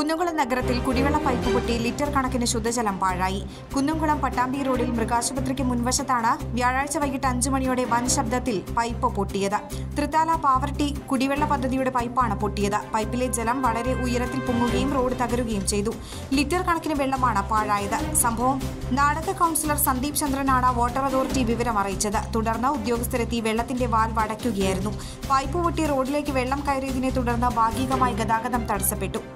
കുന്നംകുളം നഗരത്തിൽ കുടിവെള്ള പൈപ്പ് പൊട്ടി ലിറ്റർ കണക്കിന് ശുദ്ധജലം പാഴായി. കുന്നംകുളം പട്ടാമ്പി റോഡിൽ മൃഗാശുപത്രിക്ക് മുൻവശത്താണ് വ്യാഴാഴ്ച വൈകിട്ട് 5 മണിയോടെ വൻ ശബ്ദത്തിൽ പൈപ്പ് പൊട്ടിയത്. തൃത്താല പാവർട്ടി കുടിവെള്ള പദ്ധതിയുടെ പൈപ്പാണ് പൊട്ടിയത്. പൈപ്പിലെ ജലം വളരെ ഉയരത്തിൽ പൊങ്ങുകയും റോഡ് തകരുകയും ചെയ്തു. ലിറ്റർ കണക്കിന് വെള്ളമാണ് പാഴായത്. സംഭവം നാടക കൌൺസിലർ സന്ദീപ് ചന്ദ്രനാണ് വാട്ടർ അതോറിറ്റി വിവരം അറിയിച്ചത്. തുടർന്ന് ഉദ്യോഗസ്ഥരെത്തി വെള്ളത്തിന്റെ വാൽവ് അടയ്ക്കുകയായിരുന്നു. പൈപ്പ് പൊട്ടി റോഡിലേക്ക് വെള്ളം കയറിയതിനെ തുടർന്ന് ഭാഗികമായി ഗതാഗതം തടസ്സപ്പെട്ടു.